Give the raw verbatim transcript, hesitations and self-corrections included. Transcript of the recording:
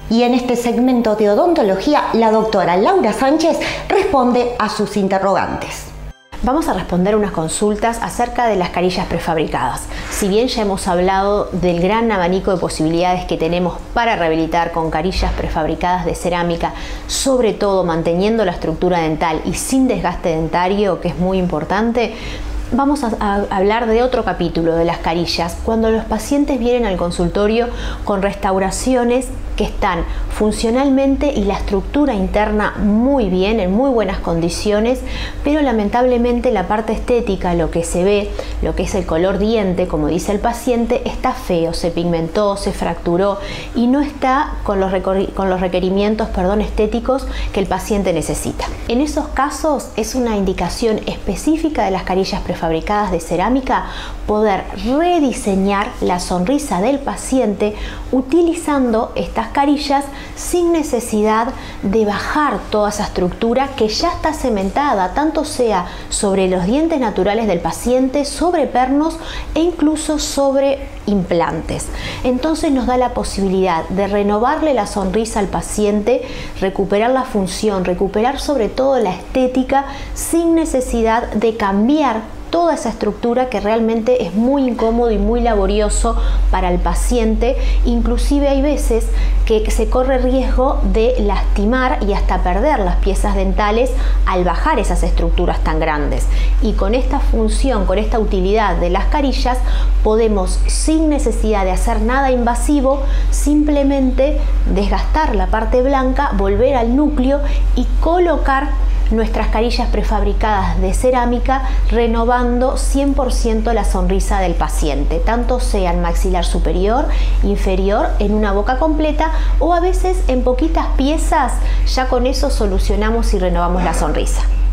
Y en este segmento de odontología, la doctora Laura Sánchez responde a sus interrogantes. Vamos a responder unas consultas acerca de las carillas prefabricadas. Si bien ya hemos hablado del gran abanico de posibilidades que tenemos para rehabilitar con carillas prefabricadas de cerámica, sobre todo manteniendo la estructura dental y sin desgaste dentario, que es muy importante, vamos a, a hablar de otro capítulo de las carillas, cuando los pacientes vienen al consultorio con restauraciones que están funcionalmente y la estructura interna muy bien, en muy buenas condiciones, pero lamentablemente la parte estética, lo que se ve, lo que es el color diente, como dice el paciente, está feo, se pigmentó, se fracturó y no está con los, con los requerimientos perdón, estéticos que el paciente necesita. En esos casos es una indicación específica de las carillas prefabricadas de cerámica poder rediseñar la sonrisa del paciente utilizando estas carillas sin necesidad de bajar toda esa estructura que ya está cementada, tanto sea sobre los dientes naturales del paciente, sobre pernos e incluso sobre implantes. Entonces nos da la posibilidad de renovarle la sonrisa al paciente, recuperar la función, recuperar sobre todo la estética sin necesidad de cambiar toda esa estructura que realmente es muy incómodo y muy laborioso para el paciente. Inclusive hay veces que se corre riesgo de lastimar y hasta perder las piezas dentales al bajar esas estructuras tan grandes. Y con esta función, con esta utilidad de las carillas, podemos sin necesidad de hacer nada invasivo, simplemente desgastar la parte blanca, volver al núcleo y colocar nuestras carillas prefabricadas de cerámica, renovando cien por ciento la sonrisa del paciente, tanto sea en maxilar superior, inferior, en una boca completa o a veces en poquitas piezas. Ya con eso solucionamos y renovamos la sonrisa.